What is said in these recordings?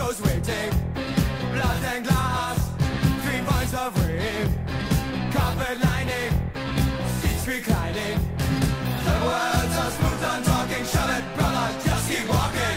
photos waiting, blood and glass, 3 pints of rain, carpet lining, seats reclining. The words are smooth and talking, shove it, brother, just keep walking.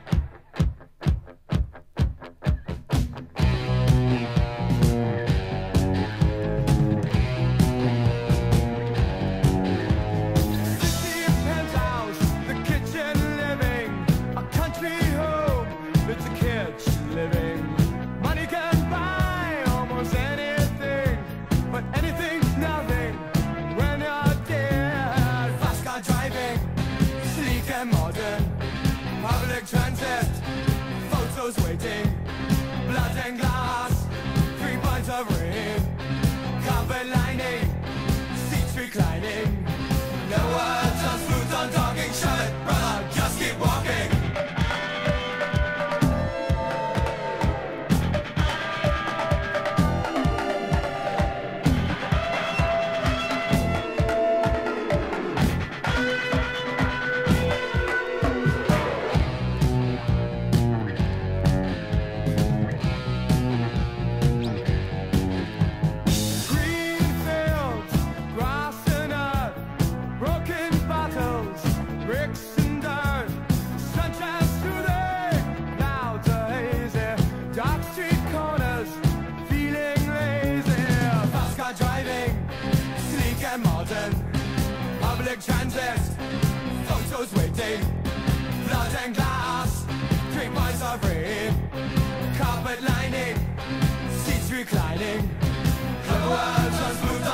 Public transit, photos waiting, blood and glass, 3 pints of rain, carpet lining, seats reclining. No words on smooth on talking, shove it, brother, just keep walking. Modern public transit, photos waiting, blood and glass, 3 pints of rain, carpet lining, seats reclining. The words are smooth